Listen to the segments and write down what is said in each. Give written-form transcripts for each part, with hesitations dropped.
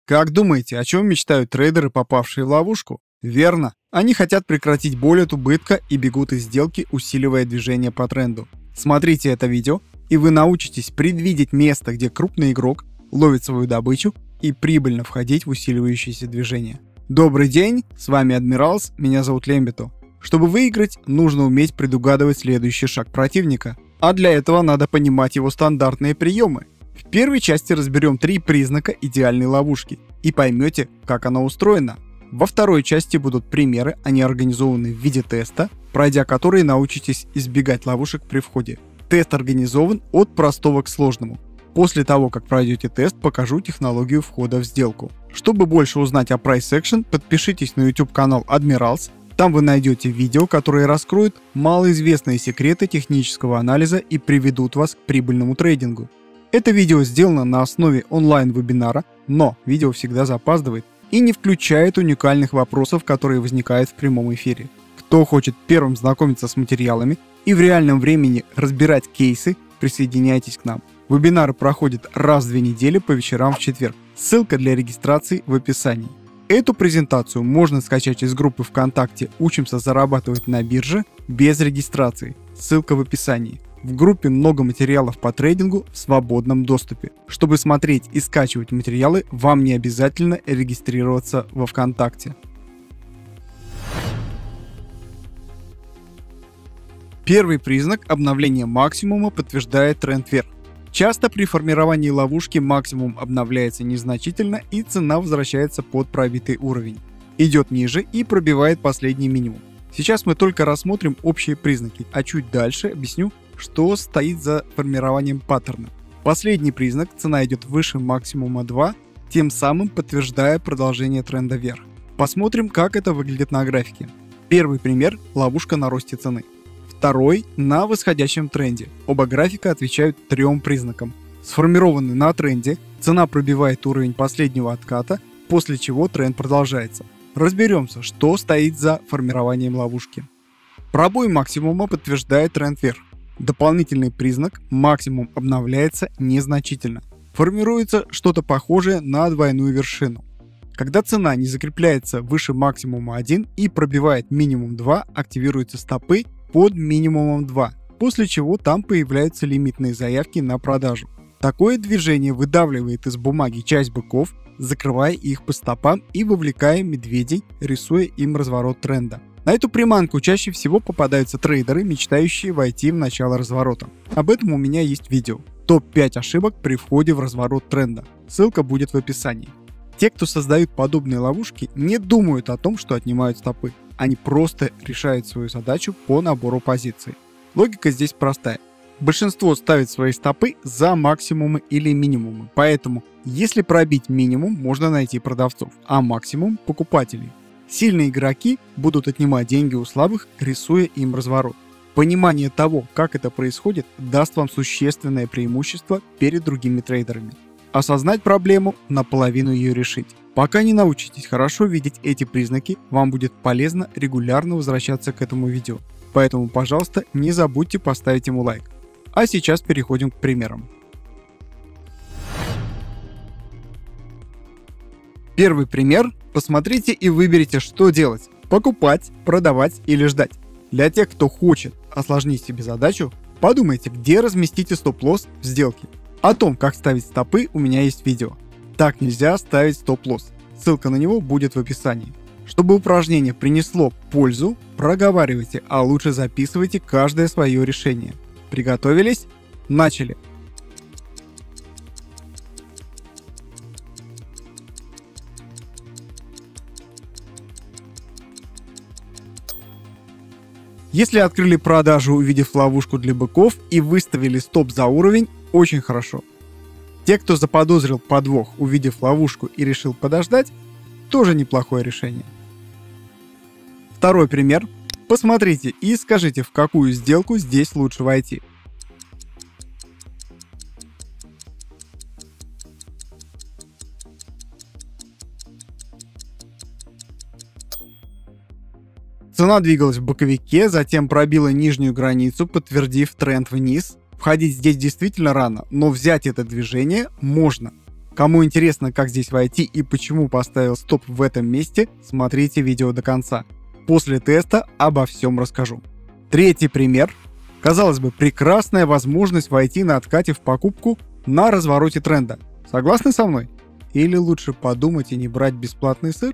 Как думаете, о чем мечтают трейдеры, попавшие в ловушку? Верно, они хотят прекратить боль от убытка и бегут из сделки, усиливая движение по тренду. Смотрите это видео, и вы научитесь предвидеть место, где крупный игрок ловит свою добычу и прибыльно входить в усиливающееся движение. Добрый день, с вами Адмиралс, меня зовут Лембито. Чтобы выиграть, нужно уметь предугадывать следующий шаг противника, а для этого надо понимать его стандартные приемы. В первой части разберем 3 признака идеальной ловушки и поймете, как она устроена. Во второй части будут примеры, они организованы в виде теста, пройдя которые научитесь избегать ловушек при входе. Тест организован от простого к сложному. После того, как пройдете тест, покажу технологию входа в сделку. Чтобы больше узнать о Price Action, подпишитесь на YouTube канал Admirals. Там вы найдете видео, которые раскроют малоизвестные секреты технического анализа и приведут вас к прибыльному трейдингу. Это видео сделано на основе онлайн-вебинара, но видео всегда запаздывает и не включает уникальных вопросов, которые возникают в прямом эфире. Кто хочет первым знакомиться с материалами и в реальном времени разбирать кейсы, присоединяйтесь к нам. Вебинары проходят раз в 2 недели по вечерам в четверг. Ссылка для регистрации в описании. Эту презентацию можно скачать из группы ВКонтакте «Учимся зарабатывать на бирже» без регистрации. Ссылка в описании. В группе много материалов по трейдингу в свободном доступе. Чтобы смотреть и скачивать материалы, вам не обязательно регистрироваться во ВКонтакте. Первый признак обновления максимума подтверждает тренд вверх. Часто при формировании ловушки максимум обновляется незначительно и цена возвращается под пробитый уровень. Идет ниже и пробивает последний минимум. Сейчас мы только рассмотрим общие признаки, а чуть дальше объясню, что стоит за формированием паттерна. Последний признак, цена идет выше максимума 2, тем самым подтверждая продолжение тренда вверх. Посмотрим, как это выглядит на графике. Первый пример – ловушка на росте цены. Второй – на восходящем тренде. Оба графика отвечают 3 признакам. Сформированный на тренде, цена пробивает уровень последнего отката, после чего тренд продолжается. Разберемся, что стоит за формированием ловушки. Пробой максимума подтверждает тренд вверх. Дополнительный признак – максимум обновляется незначительно. Формируется что-то похожее на двойную вершину. Когда цена не закрепляется выше максимума 1 и пробивает минимум 2, активируются стопы под минимумом 2, после чего там появляются лимитные заявки на продажу. Такое движение выдавливает из бумаги часть быков, закрывая их по стопам и вовлекая медведей, рисуя им разворот тренда. На эту приманку чаще всего попадаются трейдеры, мечтающие войти в начало разворота. Об этом у меня есть видео. Топ-5 ошибок при входе в разворот тренда. Ссылка будет в описании. Те, кто создают подобные ловушки, не думают о том, что отнимают стопы. Они просто решают свою задачу по набору позиций. Логика здесь простая. Большинство ставит свои стопы за максимумы или минимумы, поэтому если пробить минимум, можно найти продавцов, а максимум – покупателей. Сильные игроки будут отнимать деньги у слабых, рисуя им разворот. Понимание того, как это происходит, даст вам существенное преимущество перед другими трейдерами. Осознать проблему – наполовину ее решить. Пока не научитесь хорошо видеть эти признаки, вам будет полезно регулярно возвращаться к этому видео. Поэтому, пожалуйста, не забудьте поставить ему лайк. А сейчас переходим к примерам. Первый пример. Посмотрите и выберите, что делать. Покупать, продавать или ждать. Для тех, кто хочет осложнить себе задачу, подумайте, где разместите стоп-лосс в сделке. О том, как ставить стопы, у меня есть видео. Так нельзя ставить стоп-лосс. Ссылка на него будет в описании. Чтобы упражнение принесло пользу, проговаривайте, а лучше записывайте каждое свое решение. Приготовились? Начали! Если открыли продажу, увидев ловушку для быков, и выставили стоп за уровень, очень хорошо. Те, кто заподозрил подвох, увидев ловушку и решил подождать, тоже неплохое решение. Второй пример. Посмотрите и скажите, в какую сделку здесь лучше войти. Цена двигалась в боковике, затем пробила нижнюю границу, подтвердив тренд вниз. Входить здесь действительно рано, но взять это движение можно. Кому интересно, как здесь войти и почему поставил стоп в этом месте, смотрите видео до конца. После теста обо всем расскажу. Третий пример. Казалось бы, прекрасная возможность войти на откате в покупку на развороте тренда. Согласны со мной? Или лучше подумать и не брать бесплатный сыр?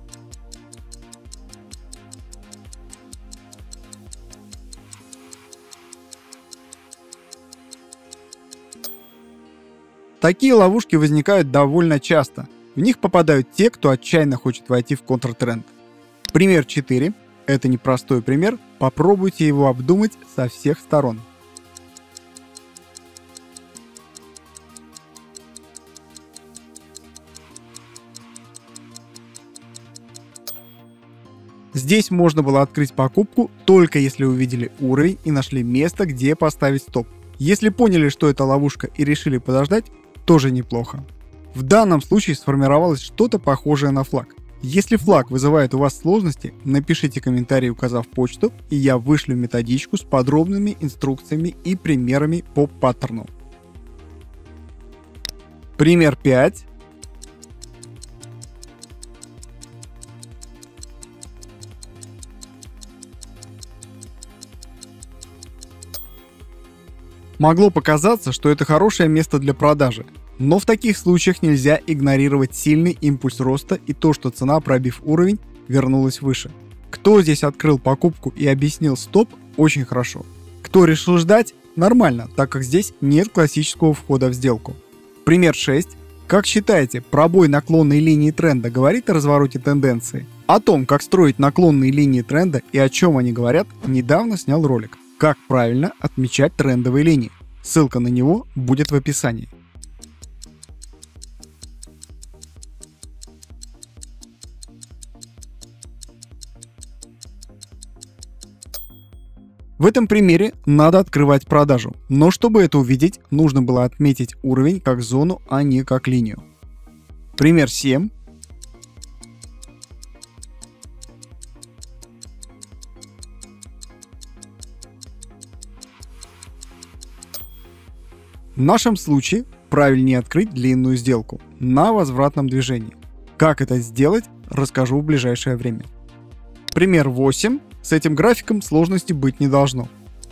Такие ловушки возникают довольно часто. В них попадают те, кто отчаянно хочет войти в контртренд. Пример 4. Это непростой пример. Попробуйте его обдумать со всех сторон. Здесь можно было открыть покупку только если увидели уровень и нашли место, где поставить стоп. Если поняли, что это ловушка и решили подождать, тоже неплохо. В данном случае сформировалось что-то похожее на флаг. Если флаг вызывает у вас сложности, напишите комментарий, указав почту, и я вышлю методичку с подробными инструкциями и примерами по паттерну. Пример 5. Могло показаться, что это хорошее место для продажи, но в таких случаях нельзя игнорировать сильный импульс роста и то, что цена, пробив уровень, вернулась выше. Кто здесь открыл покупку и объяснил стоп, очень хорошо. Кто решил ждать, нормально, так как здесь нет классического входа в сделку. Пример 6. Как считаете, пробой наклонной линии тренда говорит о развороте тенденции? О том, как строить наклонные линии тренда и о чем они говорят, недавно снял ролик. Как правильно отмечать трендовые линии. Ссылка на него будет в описании. В этом примере надо открывать продажу, но чтобы это увидеть, нужно было отметить уровень как зону, а не как линию. Пример 7. В нашем случае правильнее открыть длинную сделку на возвратном движении. Как это сделать, расскажу в ближайшее время. Пример 8. С этим графиком сложности быть не должно.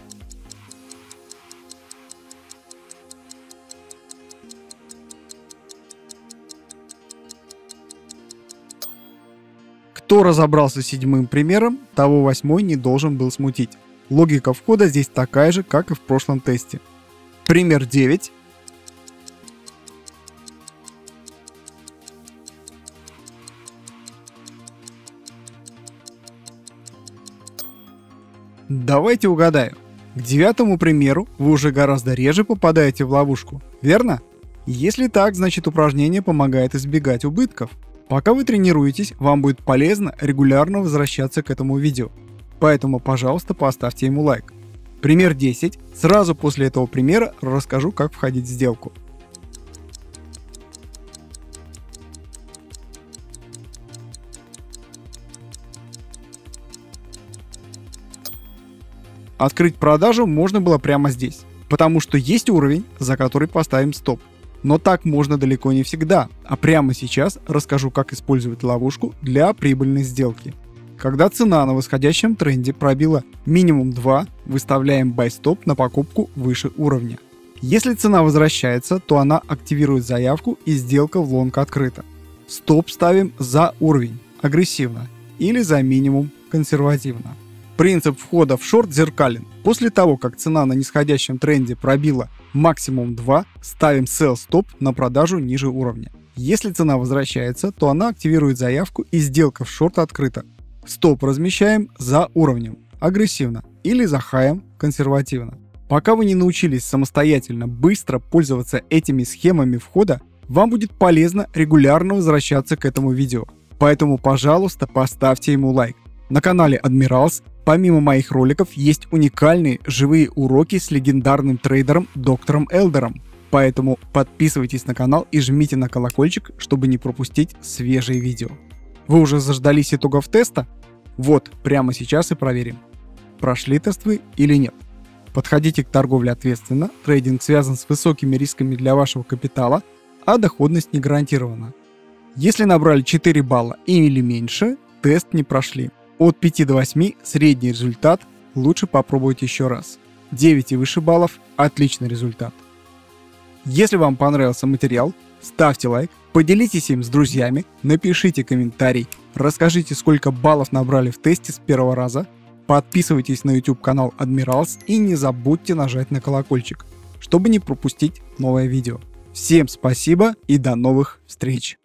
Кто разобрался с 7 примером, того 8 не должен был смутить. Логика входа здесь такая же, как и в прошлом тесте. Пример 9. Давайте угадаю. К 9 примеру вы уже гораздо реже попадаете в ловушку, верно? Если так, значит упражнение помогает избегать убытков. Пока вы тренируетесь, вам будет полезно регулярно возвращаться к этому видео. Поэтому, пожалуйста, поставьте ему лайк. Пример 10. Сразу после этого примера расскажу, как входить в сделку. Открыть продажу можно было прямо здесь, потому что есть уровень, за который поставим стоп. Но так можно далеко не всегда, а прямо сейчас расскажу, как использовать ловушку для прибыльной сделки. Когда цена на восходящем тренде пробила минимум 2, выставляем buy stop на покупку выше уровня. Если цена возвращается, то она активирует заявку и сделка в лонг открыта. Стоп ставим за уровень, агрессивно, или за минимум, консервативно. Принцип входа в шорт зеркален. После того, как цена на нисходящем тренде пробила максимум 2, ставим sell stop на продажу ниже уровня. Если цена возвращается, то она активирует заявку и сделка в шорт открыта. Стоп размещаем за уровнем, агрессивно, или за хаем, консервативно. Пока вы не научились самостоятельно быстро пользоваться этими схемами входа, вам будет полезно регулярно возвращаться к этому видео. Поэтому, пожалуйста, поставьте ему лайк. На канале Admirals помимо моих роликов есть уникальные живые уроки с легендарным трейдером доктором Элдером. Поэтому подписывайтесь на канал и жмите на колокольчик, чтобы не пропустить свежие видео. Вы уже заждались итогов теста? Вот, прямо сейчас и проверим, прошли тест вы или нет. Подходите к торговле ответственно, трейдинг связан с высокими рисками для вашего капитала, а доходность не гарантирована. Если набрали 4 балла или меньше, тест не прошли. От 5 до 8 средний результат, лучше попробовать еще раз. 9 и выше баллов – отличный результат. Если вам понравился материал, ставьте лайк, поделитесь им с друзьями, напишите комментарий, расскажите, сколько баллов набрали в тесте с первого раза, подписывайтесь на YouTube канал Admirals и не забудьте нажать на колокольчик, чтобы не пропустить новое видео. Всем спасибо и до новых встреч!